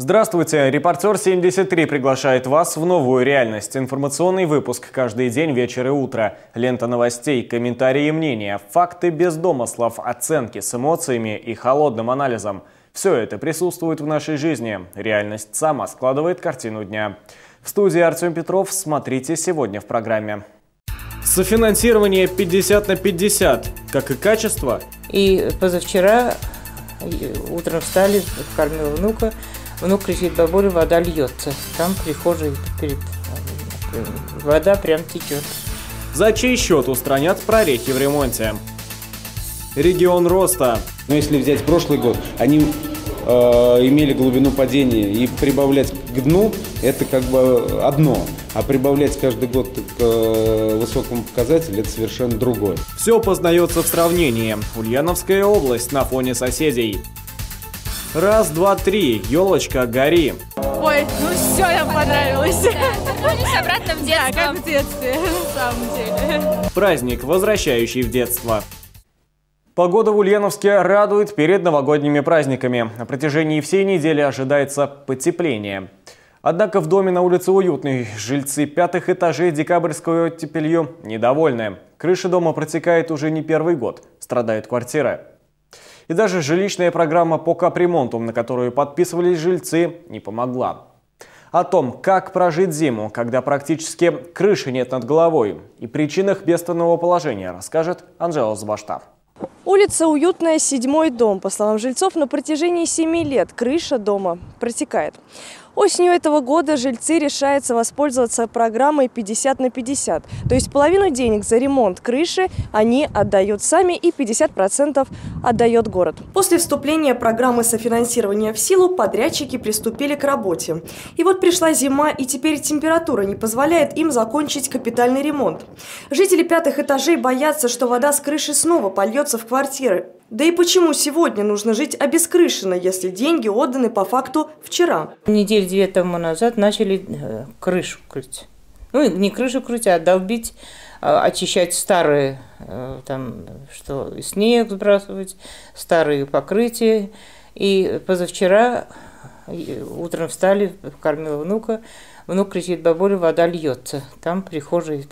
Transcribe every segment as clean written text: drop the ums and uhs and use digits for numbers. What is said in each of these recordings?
Здравствуйте! Репортер 73 приглашает вас в новую реальность. Информационный выпуск каждый день, вечер и утро. Лента новостей, комментарии и мнения, факты без домыслов, оценки с эмоциями и холодным анализом. Все это присутствует в нашей жизни. Реальность сама складывает картину дня. В студии Артем Петров. Смотрите сегодня в программе. Софинансирование 50/50, как и качество. И позавчера утром встали, кормила внука. Внук кричит: бабуля, вода льется. Там в прихожей вода прям течет. За чей счет устранят прорехи в ремонте? Регион роста. Но если взять прошлый год, они имели глубину падения, и прибавлять к дну – это как бы одно, а прибавлять каждый год к высокому показателю – это совершенно другое. Все познается в сравнении. Ульяновская область на фоне соседей. Раз, два, три. Елочка, гори. Ой, ну все, нам понравилось. Вернулись обратно в детство. Да, как в детстве, на самом деле. Праздник, возвращающий в детство. Погода в Ульяновске радует перед новогодними праздниками. На протяжении всей недели ожидается потепление. Однако в доме на улице Уютной жильцы 5-х этажей Декабрьского оттепелью недовольны. Крыша дома протекает уже не первый год. Страдают квартиры. И даже жилищная программа по капремонту, на которую подписывались жильцы, не помогла. О том, как прожить зиму, когда практически крыши нет над головой, и причинах бедственного положения, расскажет Анжела Забашта. Улица Уютная, 7-й дом. По словам жильцов, на протяжении 7 лет крыша дома протекает. Осенью этого года жильцы решаются воспользоваться программой 50/50. То есть половину денег за ремонт крыши они отдают сами и 50% отдает город. После вступления программы софинансирования в силу подрядчики приступили к работе. И вот пришла зима, и теперь температура не позволяет им закончить капитальный ремонт. Жители 5-х этажей боятся, что вода с крыши снова польется в квартиры. Да и почему сегодня нужно жить обескрышенно, если деньги отданы по факту вчера? Недели 2 тому назад начали крышу крыть. Ну, не крышу крыть, а долбить, очищать старые, там, что снег сбрасывать, старые покрытия. И позавчера утром встали, кормила внука. Внук кричит: бабуля, вода льется. Там в прихожей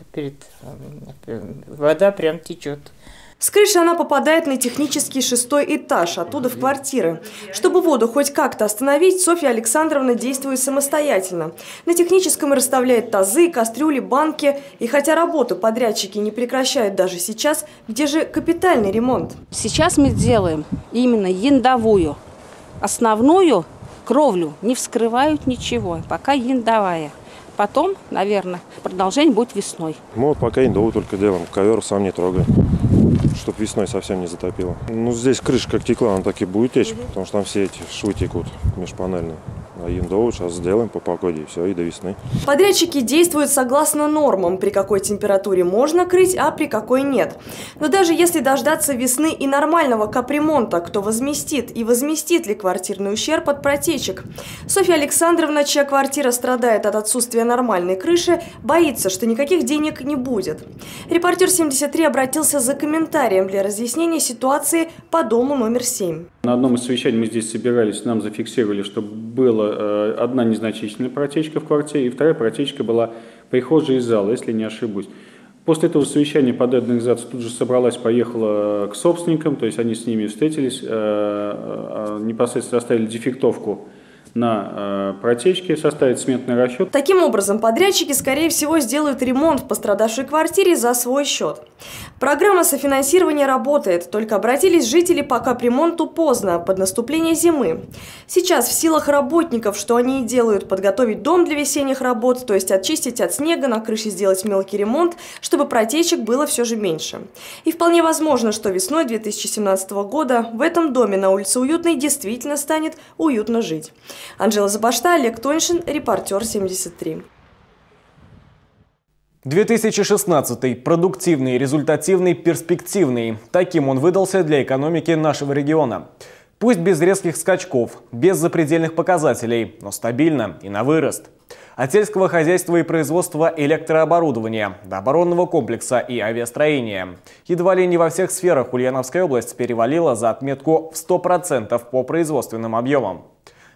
вода прям течет. С крыши она попадает на технический 6-й этаж, оттуда в квартиры. Чтобы воду хоть как-то остановить, Софья Александровна действует самостоятельно. На техническом расставляет тазы, кастрюли, банки. И хотя работу подрядчики не прекращают даже сейчас, где же капитальный ремонт? Сейчас мы делаем именно яндовую. Основную кровлю не вскрывают ничего, пока яндовая. Потом, наверное, продолжение будет весной. Мы вот пока яндовую только делаем, ковер сам не трогаем, чтобы весной совсем не затопило. Ну, здесь крыша как текла, она так и будет течь, потому что там все эти швы текут межпанельные. А яндовую сейчас сделаем по погоде, и все, и до весны. Подрядчики действуют согласно нормам, при какой температуре можно крыть, а при какой нет. Но даже если дождаться весны и нормального капремонта, кто возместит и возместит ли квартирный ущерб от протечек? Софья Александровна, чья квартира страдает от отсутствия нормальной крыши, боится, что никаких денег не будет. Репортер 73 обратился за комментарием для разъяснения ситуации по дому номер 7. На одном из совещаний мы здесь собирались, нам зафиксировали, что была одна незначительная протечка в квартире, и вторая протечка была прихожая и зала, если не ошибусь. После этого совещания подъездная организация тут же собралась, поехала к собственникам, то есть они с ними встретились, непосредственно оставили дефектовку на протечке, составить сметный расчет. Таким образом, подрядчики, скорее всего, сделают ремонт в пострадавшей квартире за свой счет. Программа софинансирования работает, только обратились жители по капремонту поздно, под наступление зимы. Сейчас в силах работников, что они и делают, подготовить дом для весенних работ, то есть очистить от снега, на крыше сделать мелкий ремонт, чтобы протечек было все же меньше. И вполне возможно, что весной 2017 года в этом доме на улице Уютной действительно станет уютно жить. Анжела Забашта, Олег Тоньшин, репортер 73. 2016-й. Продуктивный, результативный, перспективный. Таким он выдался для экономики нашего региона. Пусть без резких скачков, без запредельных показателей, но стабильно и на вырост. От сельского хозяйства и производства электрооборудования до оборонного комплекса и авиастроения. Едва ли не во всех сферах Ульяновская область перевалила за отметку в 100% по производственным объемам.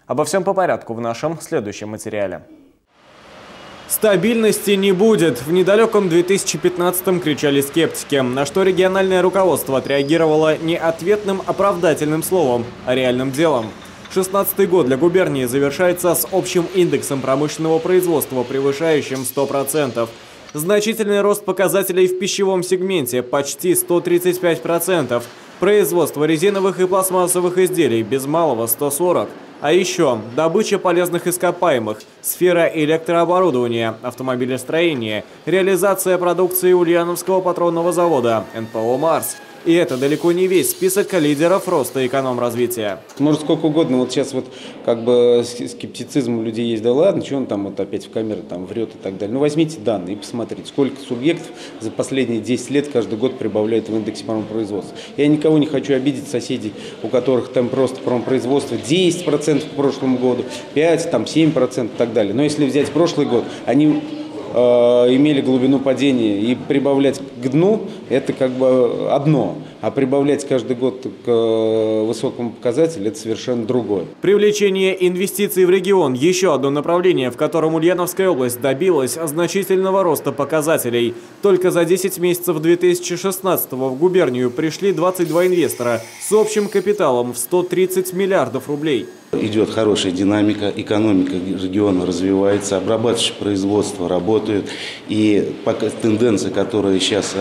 Обо всем по порядку в нашем следующем материале. Стабильности не будет. В недалеком 2015-м кричали скептики, на что региональное руководство отреагировало не ответным оправдательным словом, а реальным делом. 2016 год для губернии завершается с общим индексом промышленного производства, превышающим 100%. Значительный рост показателей в пищевом сегменте – почти 135%. Производство резиновых и пластмассовых изделий без малого 140%. А еще добыча полезных ископаемых, сфера электрооборудования, автомобилестроения, реализация продукции Ульяновского патронного завода, НПО «Марс». И это далеко не весь список лидеров роста эконом-развития. Может сколько угодно, вот сейчас вот как бы скептицизм у людей есть, да ладно, что он там вот опять в камеру там врет и так далее. Ну возьмите данные и посмотрите, сколько субъектов за последние 10 лет каждый год прибавляют в индексе промопроизводства. Я никого не хочу обидеть, соседей, у которых там просто промопроизводство 10% к прошлому году, 5%, там 7% и так далее. Но если взять прошлый год, они имели глубину падения, и прибавлять к дну – это как бы одно, а прибавлять каждый год к высокому показателю – это совершенно другое. Привлечение инвестиций в регион – еще одно направление, в котором Ульяновская область добилась значительного роста показателей. Только за 10 месяцев 2016-го в губернию пришли 22 инвестора с общим капиталом в 130 миллиардов рублей. Идет хорошая динамика, экономика региона развивается, обрабатывающее производство работает. И тенденция, которая сейчас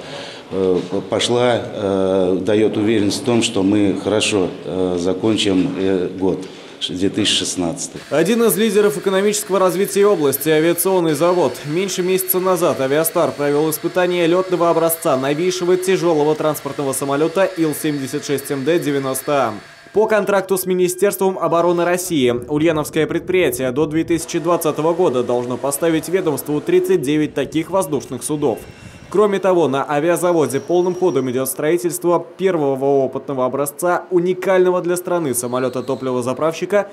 пошла, дает уверенность в том, что мы хорошо закончим год 2016. Один из лидеров экономического развития области – авиационный завод. Меньше месяца назад «Авиастар» провел испытание летного образца новейшего тяжелого транспортного самолета Ил-76МД-90А. По контракту с Министерством обороны России ульяновское предприятие до 2020 года должно поставить ведомству 39 таких воздушных судов. Кроме того, на авиазаводе полным ходом идет строительство первого опытного образца уникального для страны самолета топливозаправщика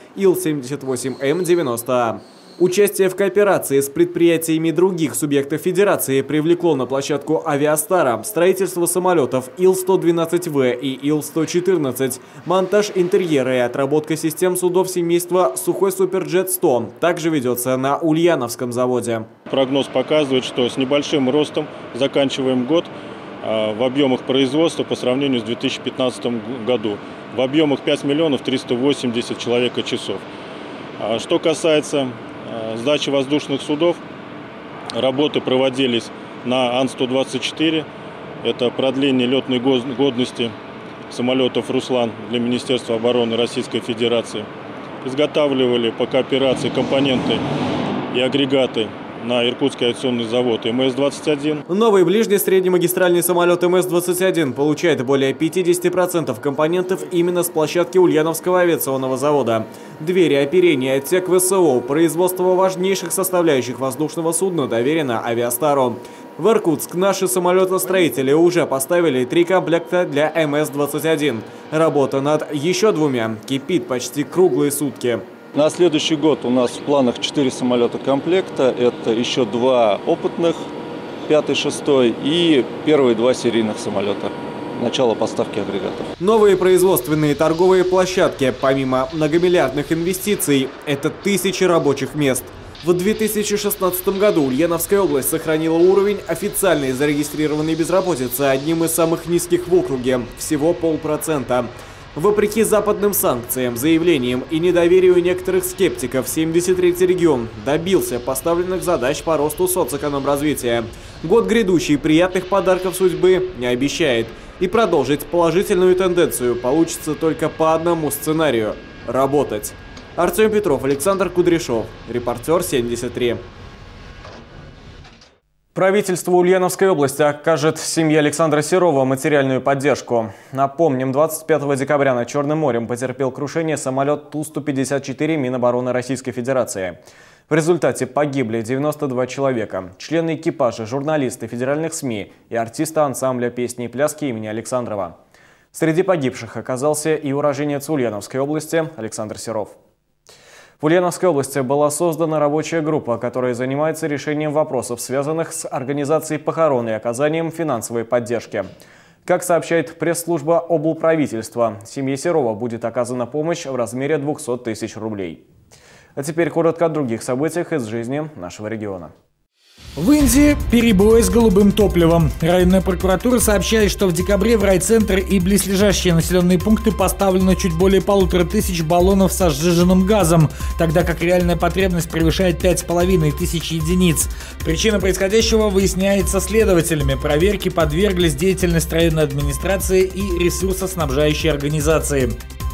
Ил-78М-90А. Участие в кооперации с предприятиями других субъектов Федерации привлекло на площадку «Авиастара» строительство самолетов Ил-112В и Ил-114, монтаж интерьера и отработка систем судов семейства «Сухой Суперджет-100» также ведется на Ульяновском заводе. Прогноз показывает, что с небольшим ростом заканчиваем год в объемах производства по сравнению с 2015 году. В объемах 5 миллионов 380 человека-часов. Что касается сдачи воздушных судов, работы проводились на Ан-124. Это продление летной годности самолетов «Руслан» для Министерства обороны Российской Федерации. Изготавливали по кооперации компоненты и агрегаты на Иркутский авиационный завод МС-21. Новый ближний среднемагистральный самолет МС-21 получает более 50% компонентов именно с площадки Ульяновского авиационного завода. Двери, оперение, отсек ВСО, производство важнейших составляющих воздушного судна доверено «Авиастару». В Иркутск наши самолетостроители уже поставили 3 комплекта для МС-21. Работа над еще 2 кипит почти круглые сутки. На следующий год у нас в планах 4 самолета комплекта. Это еще 2 опытных, 5-й, 6-й и первые 2 серийных самолета. Начало поставки агрегатов. Новые производственные торговые площадки, помимо многомиллиардных инвестиций, это тысячи рабочих мест. В 2016 году Ульяновская область сохранила уровень официальной зарегистрированной безработицы одним из самых низких в округе – всего 0,5%. Вопреки западным санкциям, заявлениям и недоверию некоторых скептиков, 73-й регион добился поставленных задач по росту соцэкономразвития. Год грядущий приятных подарков судьбы не обещает. И продолжить положительную тенденцию получится только по одному сценарию – работать. Артем Петров, Александр Кудряшов, репортер 73. Правительство Ульяновской области окажет семье Александра Серова материальную поддержку. Напомним, 25 декабря над Черным морем потерпел крушение самолет Ту-154 Минобороны Российской Федерации. В результате погибли 92 человека, члены экипажа, журналисты федеральных СМИ и артисты ансамбля песни и пляски имени Александрова. Среди погибших оказался и уроженец Ульяновской области Александр Серов. В Ульяновской области была создана рабочая группа, которая занимается решением вопросов, связанных с организацией похорон и оказанием финансовой поддержки. Как сообщает пресс-служба облправительства, семье Серова будет оказана помощь в размере 200 тысяч рублей. А теперь коротко о других событиях из жизни нашего региона. В Индии перебои с голубым топливом. Районная прокуратура сообщает, что в декабре в райцентр и близлежащие населенные пункты поставлено чуть более 1500 баллонов со сжиженным газом, тогда как реальная потребность превышает 5500 единиц. Причина происходящего выясняется следователями. Проверке подверглись деятельность районной администрации и ресурсоснабжающей организации.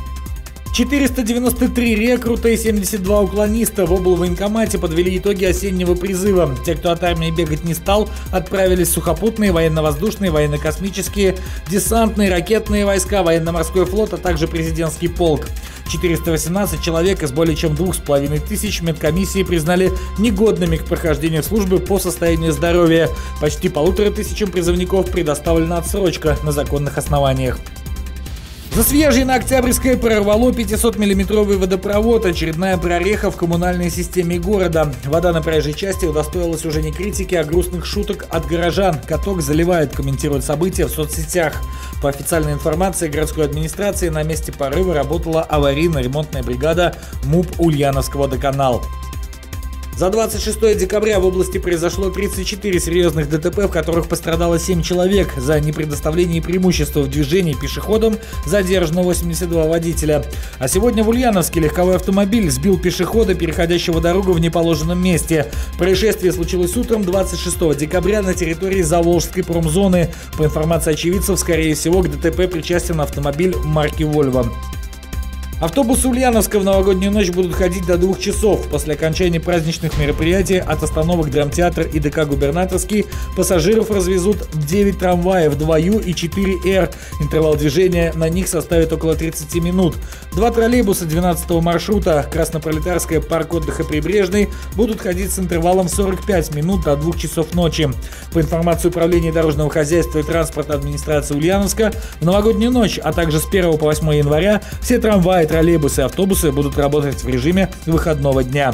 493 рекрута и 72 уклониста в облвоенкомате подвели итоги осеннего призыва. Те, кто от армии бегать не стал, отправились в сухопутные, военно-воздушные, военно-космические, десантные, ракетные войска, военно-морской флот, а также президентский полк. 418 человек из более чем 2500 медкомиссии признали негодными к прохождению службы по состоянию здоровья. Почти 1500 призывников предоставлена отсрочка на законных основаниях. Засвежье на Октябрьской прорвало 500-миллиметровый водопровод. Очередная прореха в коммунальной системе города. Вода на проезжей части удостоилась уже не критики, а грустных шуток от горожан. Каток заливают, комментируют события в соцсетях. По официальной информации городской администрации, на месте порыва работала аварийно-ремонтная бригада МУП Ульяновского водоканал. За 26 декабря в области произошло 34 серьезных ДТП, в которых пострадало 7 человек. За непредоставление преимущества в движении пешеходам задержано 82 водителя. А сегодня в Ульяновске легковой автомобиль сбил пешехода, переходящего дорогу в неположенном месте. Происшествие случилось утром 26 декабря на территории Заволжской промзоны. По информации очевидцев, скорее всего, к ДТП причастен автомобиль марки «Вольво». Автобусы Ульяновска в новогоднюю ночь будут ходить до 2 часов. После окончания праздничных мероприятий от остановок Драмтеатр и ДК Губернаторский пассажиров развезут 9 трамваев 2Ю и 4Р. Интервал движения на них составит около 30 минут. 2 троллейбуса 12-го маршрута Краснопролетарская, парк отдыха Прибрежный будут ходить с интервалом 45 минут до 2 часов ночи. По информации Управления дорожного хозяйства и транспорта администрации Ульяновска, в новогоднюю ночь, а также с 1 по 8 января все трамваи, троллейбусы и автобусы будут работать в режиме выходного дня.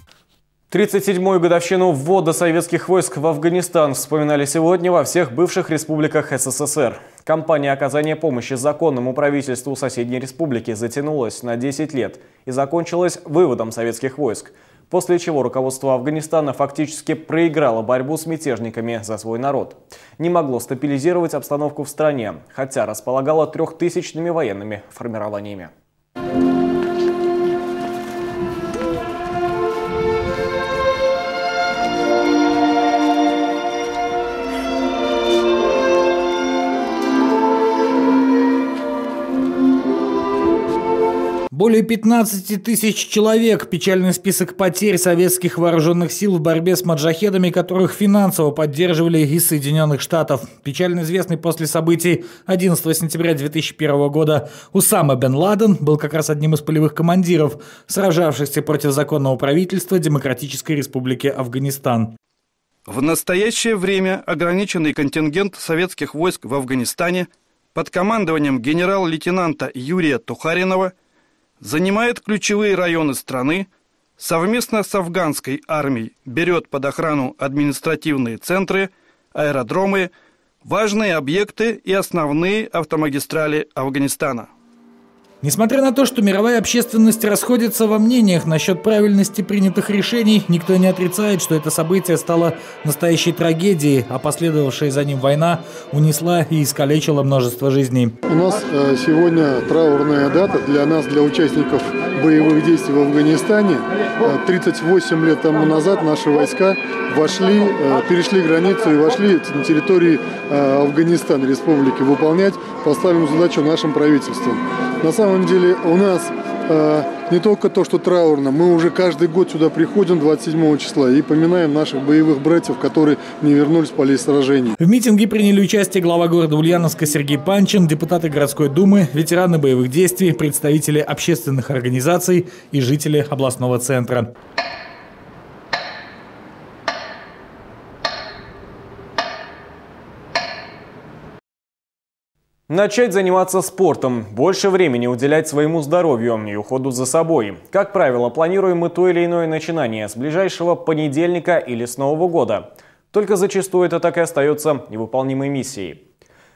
37-ю годовщину ввода советских войск в Афганистан вспоминали сегодня во всех бывших республиках СССР. Кампания оказания помощи законному правительству соседней республики затянулась на 10 лет и закончилась выводом советских войск, после чего руководство Афганистана фактически проиграло борьбу с мятежниками за свой народ. Не могло стабилизировать обстановку в стране, хотя располагало 3000-ми военными формированиями. Более 15 тысяч человек – печальный список потерь советских вооруженных сил в борьбе с маджахедами, которых финансово поддерживали из Соединенных Штатов. Печально известный после событий 11 сентября 2001 года Усама бен Ладен был как раз одним из полевых командиров, сражавшихся против законного правительства Демократической Республики Афганистан. В настоящее время ограниченный контингент советских войск в Афганистане под командованием генерал-лейтенанта Юрия Тухаринова занимает ключевые районы страны, совместно с афганской армией берет под охрану административные центры, аэродромы, важные объекты и основные автомагистрали Афганистана. Несмотря на то, что мировая общественность расходится во мнениях насчет правильности принятых решений, никто не отрицает, что это событие стало настоящей трагедией, а последовавшая за ним война унесла и искалечила множество жизней. У нас сегодня траурная дата для нас, для участников боевых действий в Афганистане. 38 лет тому назад наши войска перешли границу и вошли на территорию Афганистана, республики, выполнять поставленную задачу нашим правительством. На самом деле у нас не только то, что траурно, мы уже каждый год сюда приходим 27 числа и поминаем наших боевых братьев, которые не вернулись с полей сражений. В митинге приняли участие глава города Ульяновска Сергей Панчин, депутаты городской думы, ветераны боевых действий, представители общественных организаций и жители областного центра. Начать заниматься спортом, больше времени уделять своему здоровью и уходу за собой. Как правило, планируем мы то или иное начинание с ближайшего понедельника или с Нового года. Только зачастую это так и остается невыполнимой миссией.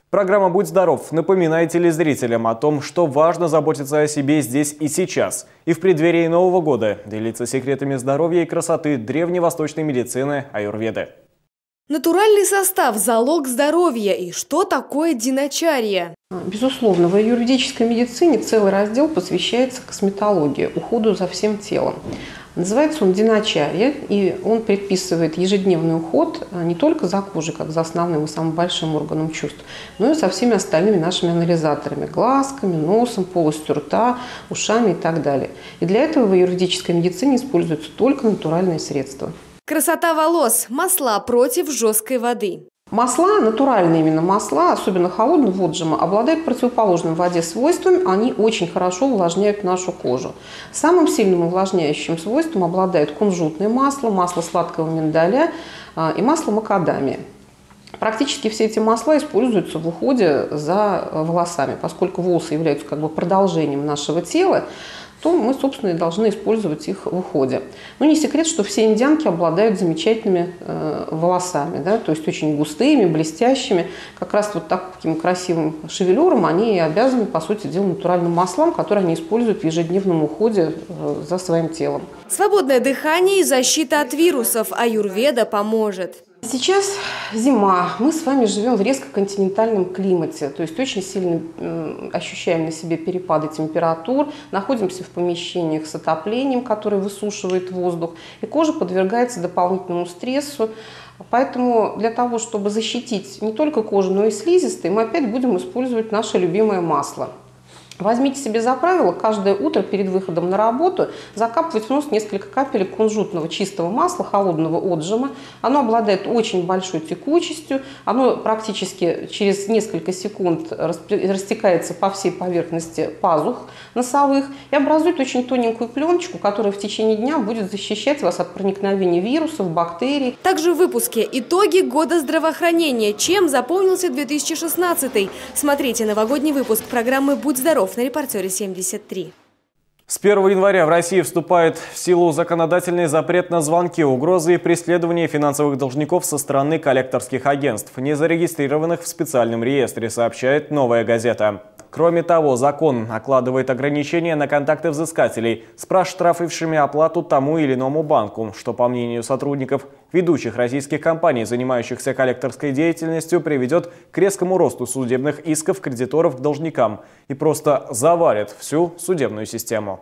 Программа «Будь здоров» напоминает телезрителям о том, что важно заботиться о себе здесь и сейчас. И в преддверии Нового года делиться секретами здоровья и красоты древневосточной медицины аюрведы. Натуральный состав – залог здоровья. И что такое диначарья? Безусловно, в аюрведической медицине целый раздел посвящается косметологии, уходу за всем телом. Называется он диначарья, и он предписывает ежедневный уход не только за кожей, как за основным и самым большим органом чувств, но и со всеми остальными нашими анализаторами – глазками, носом, полостью рта, ушами и так далее. И для этого в аюрведической медицине используются только натуральные средства. Красота волос. Масла против жесткой воды. Масла, натуральные именно масла, особенно холодного отжима, обладают противоположным воде свойством. Они очень хорошо увлажняют нашу кожу. Самым сильным увлажняющим свойством обладает кунжутное масло, масло сладкого миндаля и масло макадамия. Практически все эти масла используются в уходе за волосами. Поскольку волосы являются как бы продолжением нашего тела, то мы, собственно, и должны использовать их в уходе. Но не секрет, что все индианки обладают замечательными волосами, да, то есть очень густыми, блестящими. Как раз вот таким красивым шевелюром они и обязаны, по сути дела, натуральным маслам, которые они используют в ежедневном уходе за своим телом. Свободное дыхание и защита от вирусов. Аюрведа поможет. Сейчас зима. Мы с вами живем в резко континентальном климате, то есть очень сильно ощущаем на себе перепады температур, находимся в помещениях с отоплением, которое высушивает воздух, и кожа подвергается дополнительному стрессу. Поэтому для того, чтобы защитить не только кожу, но и слизистые, мы опять будем использовать наше любимое масло. Возьмите себе за правило каждое утро перед выходом на работу закапывать в нос несколько капелек кунжутного чистого масла холодного отжима. Оно обладает очень большой текучестью, оно практически через несколько секунд растекается по всей поверхности пазух носовых и образует очень тоненькую пленочку, которая в течение дня будет защищать вас от проникновения вирусов, бактерий. Также в выпуске «Итоги года здравоохранения. Чем запомнился 2016?» Смотрите новогодний выпуск программы «Будь здоров» на «Репортере 73». С 1 января в России вступает в силу законодательный запрет на звонки, угрозы и преследование финансовых должников со стороны коллекторских агентств, не зарегистрированных в специальном реестре, сообщает «Новая газета». Кроме того, закон накладывает ограничения на контакты взыскателей с проштрафившими оплату тому или иному банку, что, по мнению сотрудников ведущих российских компаний, занимающихся коллекторской деятельностью, приведет к резкому росту судебных исков кредиторов к должникам и просто завалит всю судебную систему.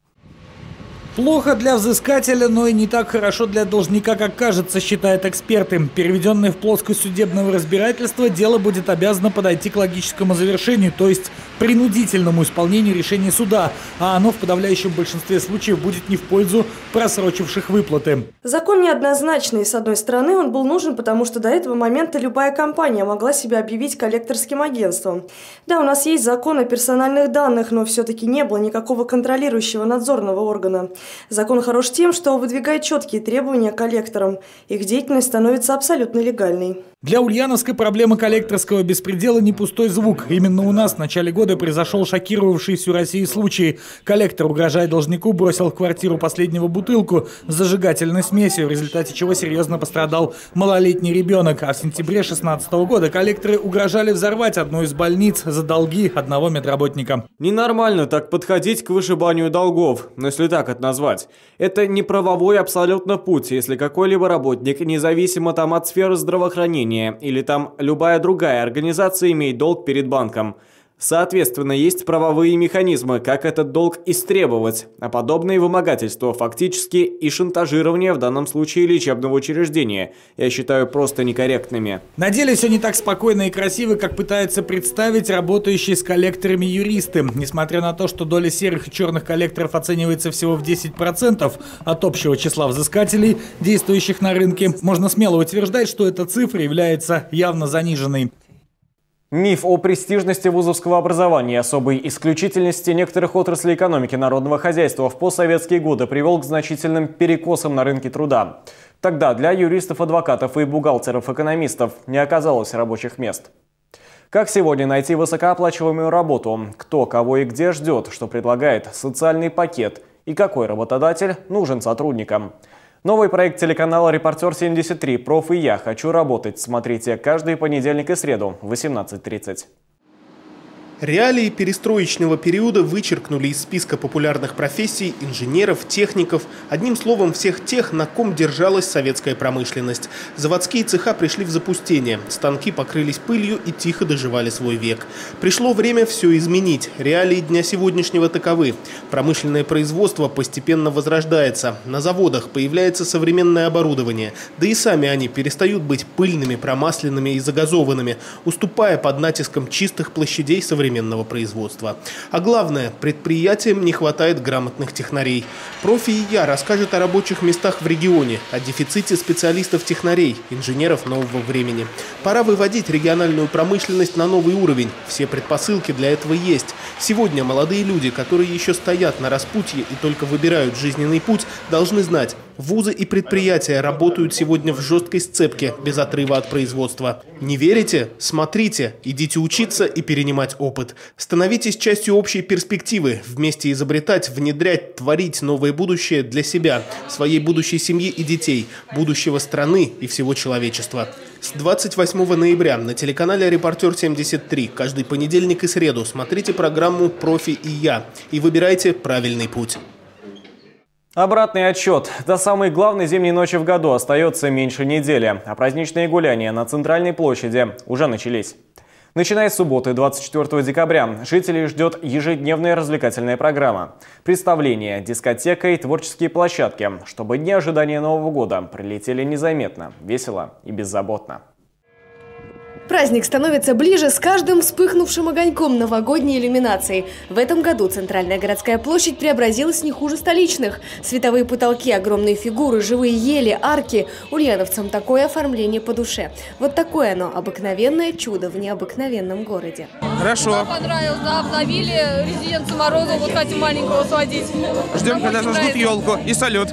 Плохо для взыскателя, но и не так хорошо для должника, как кажется, считают эксперты. Переведенное в плоскость судебного разбирательства, дело будет обязано подойти к логическому завершению, то есть принудительному исполнению решения суда, а оно в подавляющем большинстве случаев будет не в пользу просрочивших выплаты. Закон неоднозначный. С одной стороны, он был нужен, потому что до этого момента любая компания могла себя объявить коллекторским агентством. Да, у нас есть закон о персональных данных, но все-таки не было никакого контролирующего надзорного органа. Закон хорош тем, что выдвигает четкие требования к коллекторам. Их деятельность становится абсолютно легальной. Для Ульяновска проблема коллекторского беспредела не пустой звук. Именно у нас в начале года произошел шокировавший всю Россию случай. Коллектор, угрожая должнику, бросил в квартиру последнего бутылку с зажигательной смесью, в результате чего серьезно пострадал малолетний ребенок. А в сентябре 2016 года коллекторы угрожали взорвать одну из больниц за долги одного медработника. Ненормально так подходить к вышибанию долгов, но если так это назвать. Это не правовой абсолютно путь, если какой-либо работник, независимо там от сферы здравоохранения или там любая другая организация, имеет долг перед банком. Соответственно, есть правовые механизмы, как этот долг истребовать, а подобные вымогательства фактически и шантажирование в данном случае лечебного учреждения я считаю просто некорректными. На деле все не так спокойно и красиво, как пытаются представить работающие с коллекторами юристы. Несмотря на то, что доля серых и черных коллекторов оценивается всего в 10% от общего числа взыскателей, действующих на рынке, можно смело утверждать, что эта цифра является явно заниженной. Миф о престижности вузовского образования и особой исключительности некоторых отраслей экономики народного хозяйства в постсоветские годы привел к значительным перекосам на рынке труда. Тогда для юристов, адвокатов и бухгалтеров-экономистов не оказалось рабочих мест. Как сегодня найти высокооплачиваемую работу? Кто, кого и где ждет, что предлагает социальный пакет? И какой работодатель нужен сотрудникам? Новый проект телеканала «Репортер-73» «Проф. и я. Хочу работать». Смотрите каждый понедельник и среду в 18:30. Реалии перестроечного периода вычеркнули из списка популярных профессий инженеров, техников, одним словом, всех тех, на ком держалась советская промышленность. Заводские цеха пришли в запустение, станки покрылись пылью и тихо доживали свой век. Пришло время все изменить. Реалии дня сегодняшнего таковы. Промышленное производство постепенно возрождается. На заводах появляется современное оборудование. Да и сами они перестают быть пыльными, промасленными и загазованными, уступая под натиском чистых площадей современного производства. А главное, предприятиям не хватает грамотных технарей. «Профи и я» расскажет о рабочих местах в регионе, о дефиците специалистов-технарей, инженеров нового времени. Пора выводить региональную промышленность на новый уровень. Все предпосылки для этого есть. Сегодня молодые люди, которые еще стоят на распутье и только выбирают жизненный путь, должны знать, вузы и предприятия работают сегодня в жесткой сцепке, без отрыва от производства. Не верите? Смотрите, идите учиться и перенимать опыт. Становитесь частью общей перспективы, вместе изобретать, внедрять, творить новое будущее для себя, своей будущей семьи и детей, будущего страны и всего человечества. С 28 ноября на телеканале «Репортер-73» каждый понедельник и среду смотрите программу «Профи и я» и выбирайте правильный путь. Обратный отсчет. До самой главной зимней ночи в году остается меньше недели, а праздничные гуляния на Центральной площади уже начались. Начиная с субботы, 24 декабря, жителей ждет ежедневная развлекательная программа. Представления, дискотека и творческие площадки, чтобы дни ожидания Нового года пролетели незаметно, весело и беззаботно. Праздник становится ближе с каждым вспыхнувшим огоньком новогодней иллюминации. В этом году Центральная городская площадь преобразилась не хуже столичных. Световые потолки, огромные фигуры, живые ели, арки. Ульяновцам такое оформление по душе. Вот такое оно, обыкновенное чудо в необыкновенном городе. Хорошо. Понравилось, да, обновили резиденцию Морозова, вот хотим маленького сводить. Ждем, когда зажгут елку и салют.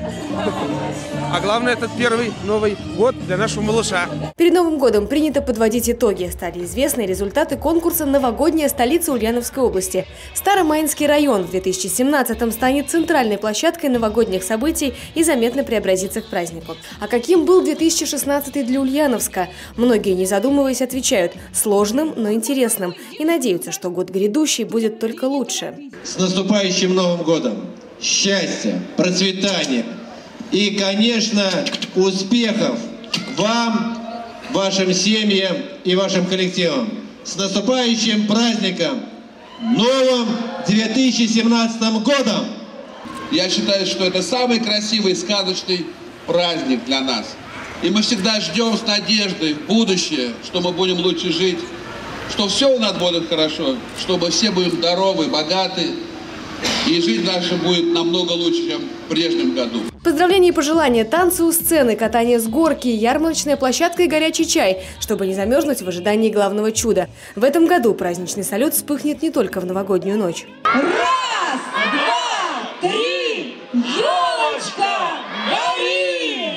А главное, этот первый Новый год для нашего малыша. Перед Новым годом принято подводить итоги. Стали известны результаты конкурса «Новогодняя столица Ульяновской области». Старомаинский район в 2017-м станет центральной площадкой новогодних событий и заметно преобразится к празднику. А каким был 2016 для Ульяновска? Многие, не задумываясь, отвечают – сложным, но интересным. И надеются, что год грядущий будет только лучше. С наступающим Новым годом! Счастья, процветания! И, конечно, успехов вам, вашим семьям и вашим коллективам. С наступающим праздником, новым 2017 годом! Я считаю, что это самый красивый, сказочный праздник для нас. И мы всегда ждем с надеждой в будущее, что мы будем лучше жить, что все у нас будет хорошо, чтобы все будем здоровы, богаты, и жизнь наша будет намного лучше, чем в прежнем году. Поздравления и пожелания, танцы у сцены, катание с горки, ярмарочная площадка и горячий чай, чтобы не замерзнуть в ожидании главного чуда. В этом году праздничный салют вспыхнет не только в новогоднюю ночь. Раз, два, три, елочка, гори!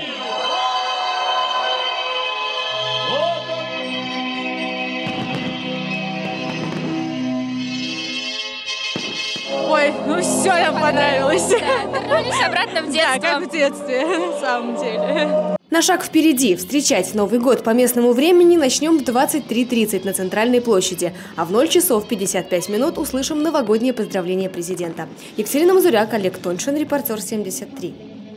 Ой, ну все нам понравилось. Да, вернулись обратно в детство. Да, как в детстве, на самом деле. На шаг впереди. Встречать Новый год по местному времени начнем в 23:30 на Центральной площади. А в 0 часов 55 минут услышим новогоднее поздравление президента. Екатерина Мазуряк, Олег Тоньшин, «Репортер-73».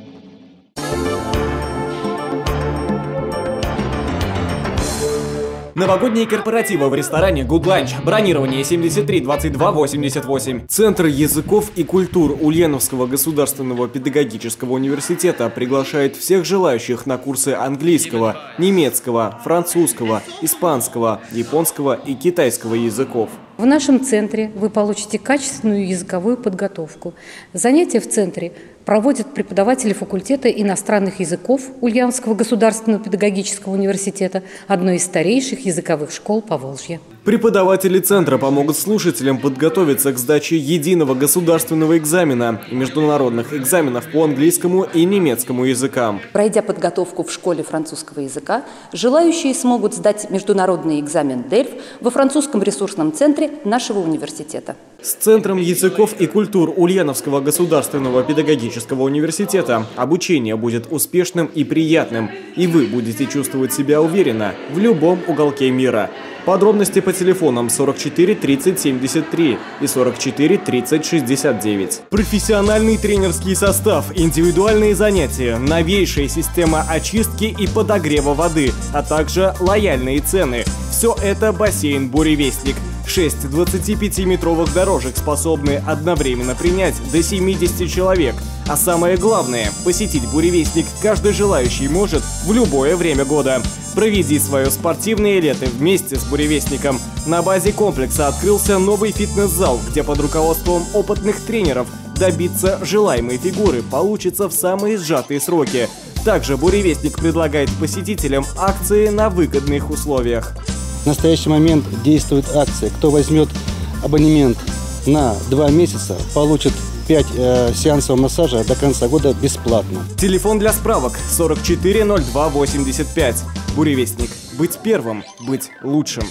Новогодние корпоративы в ресторане Good Lunch. Бронирование 73 22 88. Центр языков и культур Ульяновского государственного педагогического университета приглашает всех желающих на курсы английского, немецкого, французского, испанского, японского и китайского языков. В нашем центре вы получите качественную языковую подготовку. Занятия в центре проводят преподаватели факультета иностранных языков Ульяновского государственного педагогического университета, одной из старейших языковых школ Поволжья. Преподаватели центра помогут слушателям подготовиться к сдаче единого государственного экзамена и международных экзаменов по английскому и немецкому языкам. Пройдя подготовку в школе французского языка, желающие смогут сдать международный экзамен DELF во французском ресурсном центре нашего университета. С Центром языков и культур Ульяновского государственного педагогического университета обучение будет успешным и приятным, и вы будете чувствовать себя уверенно в любом уголке мира. Подробности по телефонам 44 30 73 и 44 30 69. Профессиональный тренерский состав, индивидуальные занятия, новейшая система очистки и подогрева воды, а также лояльные цены. Все это бассейн «Буревестник». 6 25-метровых дорожек способны одновременно принять до 70 человек. А самое главное, посетить «Буревестник» каждый желающий может в любое время года. Проведи свое спортивное лето вместе с «Буревестником». На базе комплекса открылся новый фитнес-зал, где под руководством опытных тренеров добиться желаемой фигуры получится в самые сжатые сроки. Также «Буревестник» предлагает посетителям акции на выгодных условиях. В настоящий момент действует акция. Кто возьмет абонемент на 2 месяца, получит 5 сеансов массажа до конца года бесплатно. Телефон для справок 44 02 85. «Буревестник». Быть первым, быть лучшим.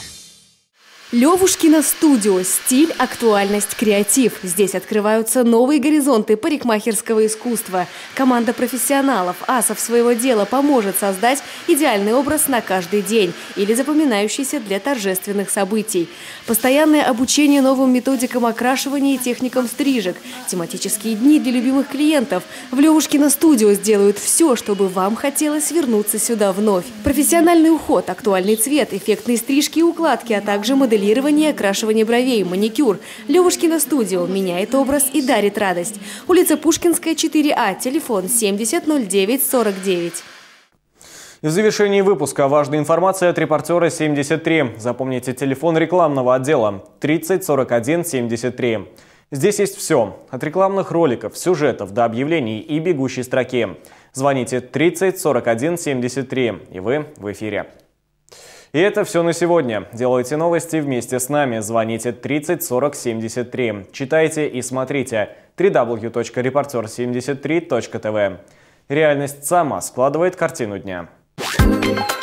Левушкино студио. Стиль, актуальность, креатив. Здесь открываются новые горизонты парикмахерского искусства. Команда профессионалов, асов своего дела поможет создать идеальный образ на каждый день или запоминающийся для торжественных событий. Постоянное обучение новым методикам окрашивания и техникам стрижек. Тематические дни для любимых клиентов. В Левушкино студио сделают все, чтобы вам хотелось вернуться сюда вновь. Профессиональный уход, актуальный цвет, эффектные стрижки и укладки, а также моделирование, окрашивание бровей, маникюр. Левушкино студио меняет образ и дарит радость. Улица Пушкинская, 4А, телефон 70 09 49. И в завершении выпуска важная информация от репортера 73. Запомните телефон рекламного отдела 30 41 73. Здесь есть все. От рекламных роликов, сюжетов до объявлений и бегущей строки. Звоните 30 41 73, и вы в эфире. И это все на сегодня. Делайте новости вместе с нами. Звоните 30 40 73. Читайте и смотрите www.reporter73.tv. Реальность сама складывает картину дня.